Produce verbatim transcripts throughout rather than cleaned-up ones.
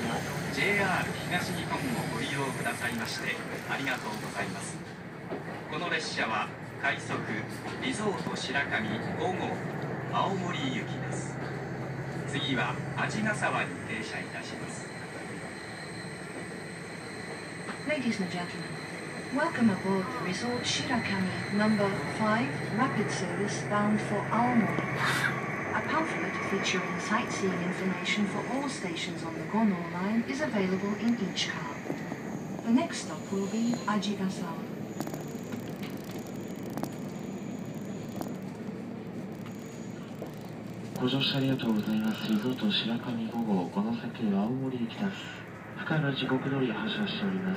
も ジェイアール 東日本をご利用くださいましてありがとうございます。この列車は快速リゾート白神ご号青森行きです。次は鰺ヶ沢に停車いたします。 Ladies and gentlemen, welcome aboard the Resort Shirakami number five rapid service bound for Aomori. A pamphlet featuring sightseeing information for all stations on the Gono line is available in each car. The next stop will be Ajigasawa. ご乗車ありがとうございます。リゾート白神ご号五ノ関青森行きです。深浦時刻通り発車しております。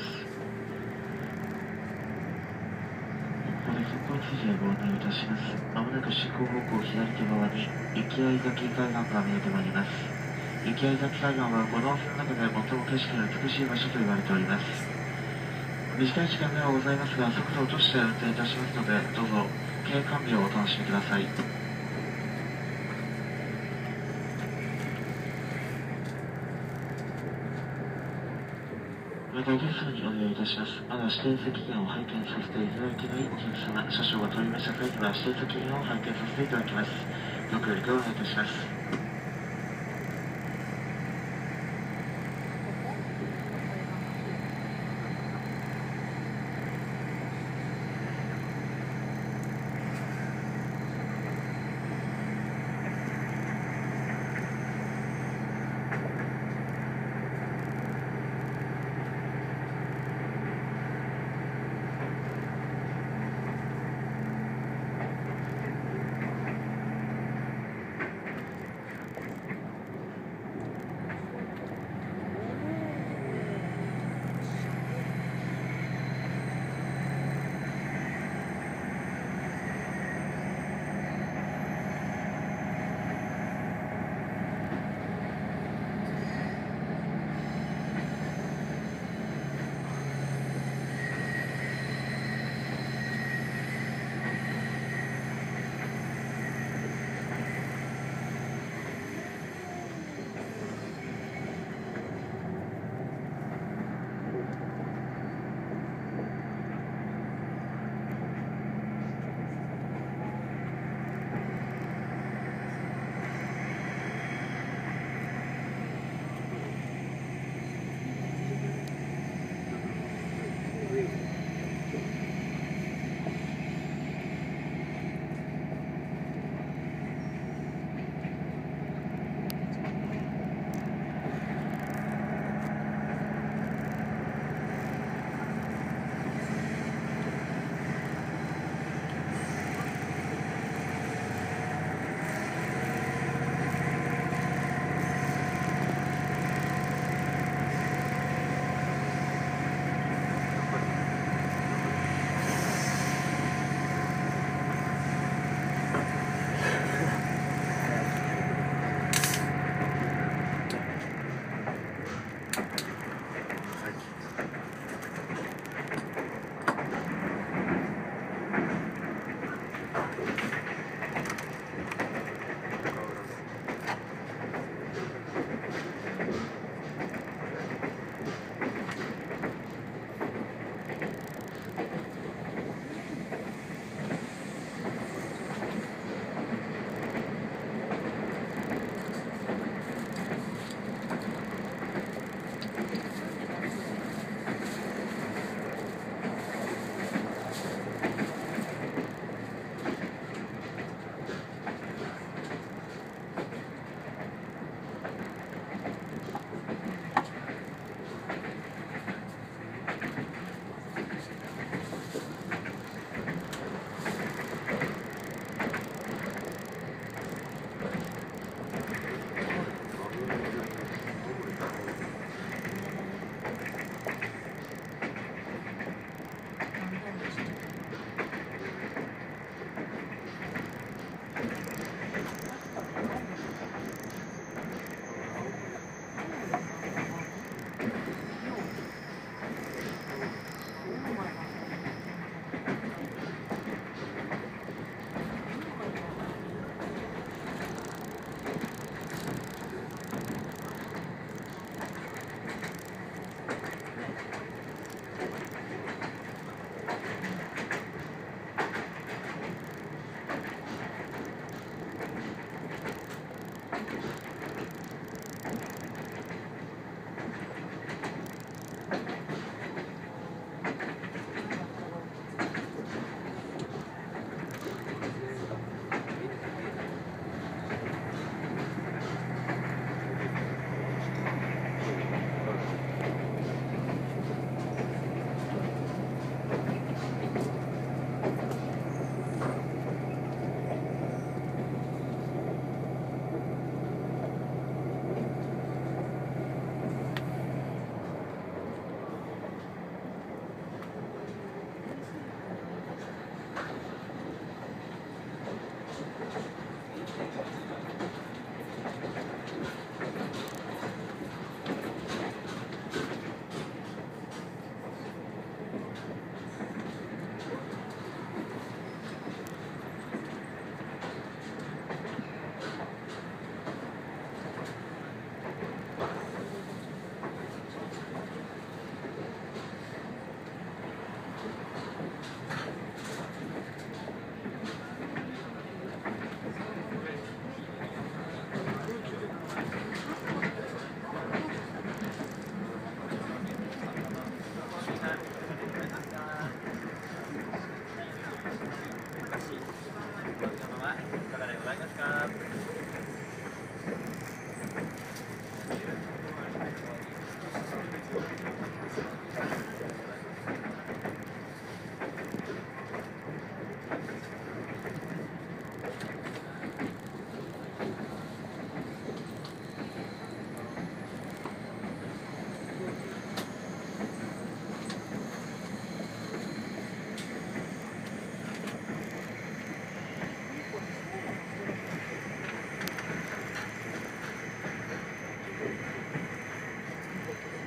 ここで速報通知をご案内いたします。まもなく進行方向左手側に雪合崎海岸が見えてまいります。雪合崎海岸は五能線の中で最も景色が美しい場所と言われております。短い時間ではございますが、速度を落として運転いたしますので、どうぞ軽完備をお楽しみください。またお客様にお願いいたします。まだ指定席券を拝見させていただいていないお客様、車掌が通りました際には指定席券を拝見させていただきます。ご協力をお願いいたします。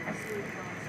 スーパー